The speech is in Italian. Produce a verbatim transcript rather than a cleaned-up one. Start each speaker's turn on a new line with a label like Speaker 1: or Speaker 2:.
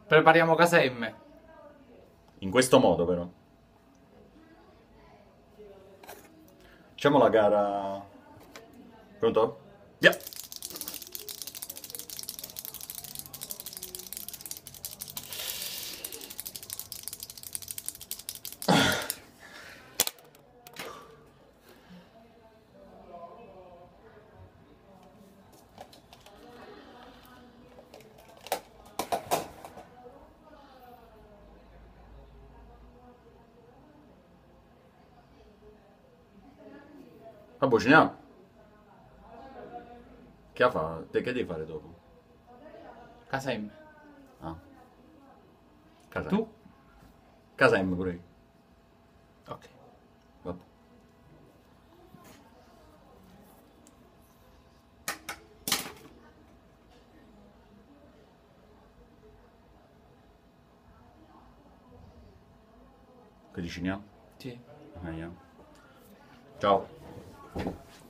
Speaker 1: Prepariamo casa M.
Speaker 2: In questo modo, però. Facciamo la gara. Pronto? Via! Vabbè, ce ne ha. Che fa? Te che devi fare dopo?
Speaker 1: Casa M.
Speaker 2: Ah, casa M.
Speaker 1: Tu?
Speaker 2: Casa M pure io.
Speaker 1: Ok.
Speaker 2: Vabbè. Che dici, ne ha?
Speaker 1: Sì.
Speaker 2: Andiamo. Ciao.